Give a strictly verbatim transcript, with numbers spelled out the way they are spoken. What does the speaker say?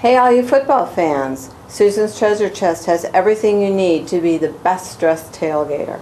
Hey all you football fans, Susan's Treasure Chest has everything you need to be the best dressed tailgater.